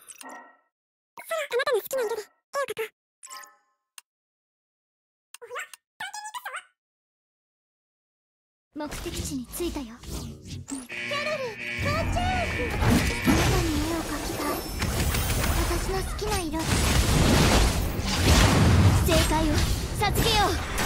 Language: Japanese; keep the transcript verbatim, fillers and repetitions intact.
目的地に着いたよ。キャロル、母ちゃん。あなたに絵を描きたい。私の好きな色。正解を授けよう。